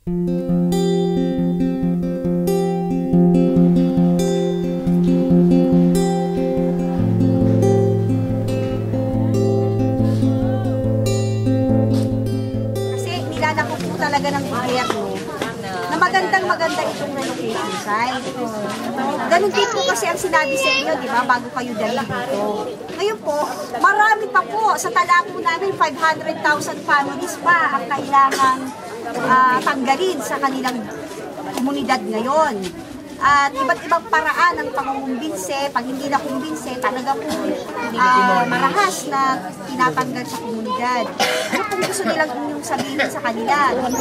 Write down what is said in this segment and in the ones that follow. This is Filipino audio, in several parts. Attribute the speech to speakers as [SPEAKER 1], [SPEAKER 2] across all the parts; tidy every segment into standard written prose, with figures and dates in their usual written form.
[SPEAKER 1] Talaga ng gobyerno na maganda itong relocation site. Ganun din po kasi ang sinabi sa inyo, di ba, bago kayo dali dito. Ngayon po, marami pa po. Sa tala po namin, 500,000 families pa ang kailangan tanggalin sa kanilang komunidad ngayon. At iba't ibang paraan ng pangungumbinse, pag hindi na kumbinse, talaga po marahas na tinatanggal sa komunidad. Ano kung gusto nilang inyong sabihin sa kanila?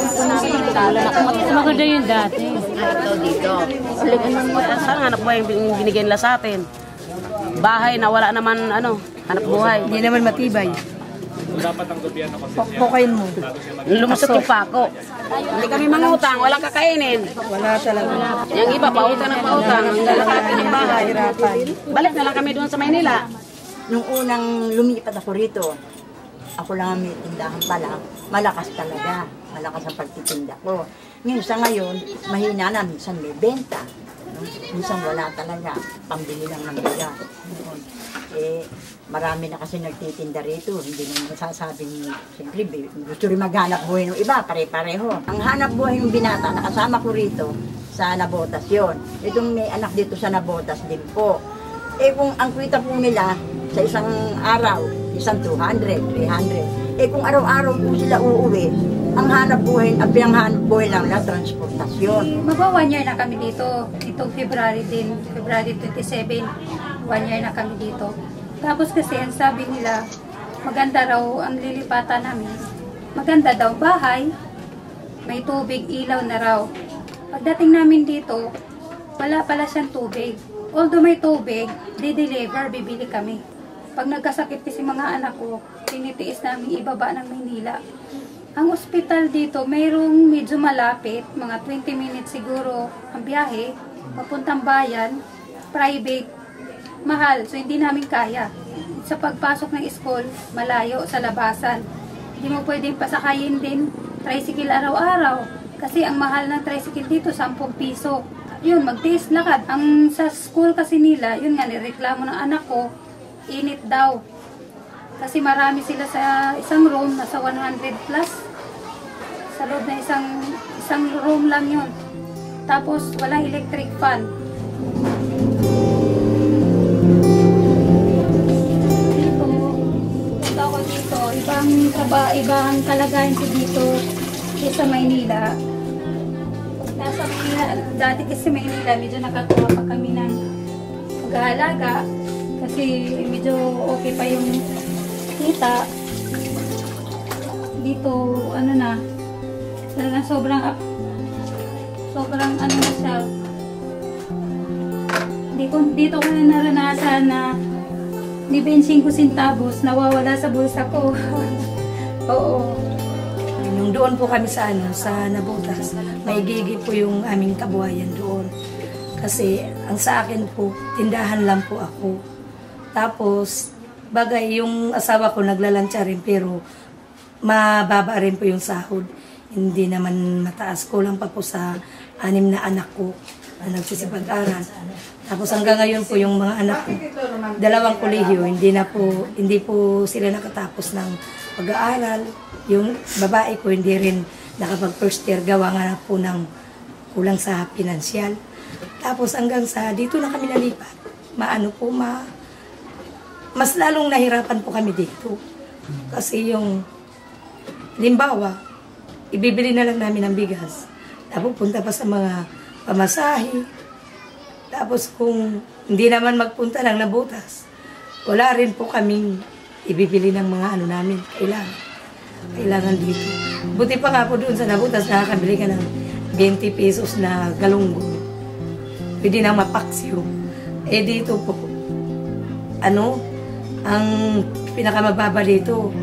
[SPEAKER 2] Maganda yun dati.
[SPEAKER 3] Ito dito. Saan hanap buhay yung binigay nila sa atin? Bahay na wala naman hanap buhay.
[SPEAKER 2] Hindi naman matibay.
[SPEAKER 4] Dapat ang gobyerno kasi
[SPEAKER 2] Pokpokin mo.
[SPEAKER 3] Lumusot yung pako. Hindi kami mangutang, walang kakainin.
[SPEAKER 2] Wala talaga.
[SPEAKER 3] Yung iba, pautang ng pautang. Hanggang nakalapin ng bahay. Balik na lang kami doon sa Maynila.
[SPEAKER 5] Nung unang lumipat ako rito, ako lang ang may tindahan pa lang, malakas talaga. Malakas ang pagtitinda ko. Ngayon sa ngayon, mahina na, minsan may benta. Minsan wala talaga, pambili lang ng bigas. Marami na kasi nagtitinda rito, hindi naman masasabing, siyempre, gusto rin maghanap buhay ng iba, pare-pareho. Ang hanap buhay ng binata, nakasama ko rito sa Nabotas yon. Itong may anak dito sa Nabotas din po. Kung ang kwita po nila sa isang araw, isang 200, 300. Kung araw-araw po sila uuwi, ang hanap buhay, ang pinanghanap buhay lang na transportasyon.
[SPEAKER 6] Magwa 1 year na kami dito. Itong February 27, 1 year na kami dito. Tapos kasi ang sabi nila, maganda raw ang lilipatan namin. Maganda daw bahay, may tubig, ilaw na raw. Pagdating namin dito, wala pala siyang tubig. Although may tubig, di-deliver, bibili kami. Pag nagkasakit kasi mga anak ko, tinitiis namin ibaba ng Maynila. Ang ospital dito, mayroong medyo malapit, mga 20 minutes siguro ang biyahe, papuntang bayan, private, mahal, so hindi namin kaya. Sa pagpasok ng school, malayo sa labasan. Hindi mo pwedeng pasakayin din tricycle araw-araw. Kasi ang mahal ng tricycle dito, 10 piso. Yun, magtiis lakad. Ang sa school kasi nila, yun nga, nireklamo ng anak ko, init daw. Kasi marami sila sa isang room, nasa 100 plus. Sa loob na isang room lang yun. Tapos, walang electric fan. Ibang kalagayan ko dito sa Maynila. Nasa Maynila, dati kasi Maynila, medyo nakakuha pa kami ng mag-aalaga kasi medyo okay pa yung kita. Dito, ano na, talagang sobrang ano na siya. Dito ko na naranasan na ni 25 centavos nawawala sa bulsa ko. Oo.
[SPEAKER 2] Nung doon po kami sa Nabotas, maigigit po yung aming kabuhayan doon. Kasi ang sa akin po, tindahan lang po ako. Tapos, bagay yung asawa ko naglalantsa rin pero mababa rin po yung sahod. Hindi naman mataas, kulang pa po sa 6 na anak ko na nagsisipag-aral. Tapos hanggang ngayon po yung mga anak ko, 2 kolehiyo, hindi po sila nakatapos ng pag-aaral. Yung babae ko hindi rin nakapag first year, gawa nga po ng kulang sa pinansyal. Tapos hanggang sa dito na kami nalipat. Mas lalong nahirapan po kami dito. Kasi yung limbawa, ibibili na lang namin ng bigas. Tapos punta pa sa mga pamasahe. Tapos kung hindi naman magpunta ng Nabotas, wala rin po kaming ibibili ng mga ano namin. Kailangan dito. Buti pa nga po doon sa Nabotas, nakakabili ka ng 20 pesos na galunggong. Pwede nang mapaksyo. Dito po, ang pinakamababa dito,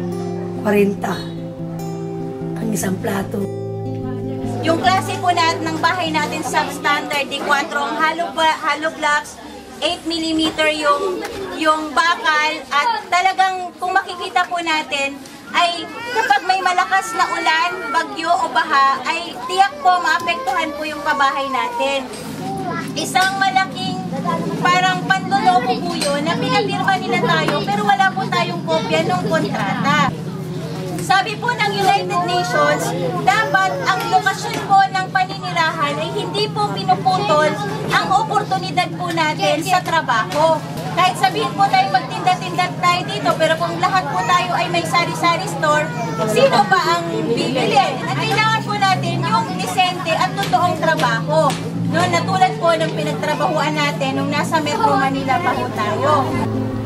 [SPEAKER 2] 40 ang isang plato.
[SPEAKER 1] Yung klase po ng bahay natin substandard, di 4 ang hollow blocks, 8mm yung bakal, at talagang kung makikita po natin,
[SPEAKER 7] ay kapag may malakas na ulan, bagyo o baha, ay tiyak po maapektuhan po yung pabahay natin. Isang malaking parang panloloko po yun na pinapirma nila tayo pero wala po tayong kopya ng kontrata. Sabi po ng United Nations, dapat ang lokasyon po ng paninirahan ay hindi po pinuputol ang oportunidad po natin sa trabaho. Kahit sabihin po tayo magtinda-tinda tayo dito, pero kung lahat po tayo ay may sari-sari store, sino ba ang bibili? At kailangan po natin yung disente at totoong trabaho. No, natulad po ng pinagtrabahuan natin nung nasa Metro Manila pa po tayo.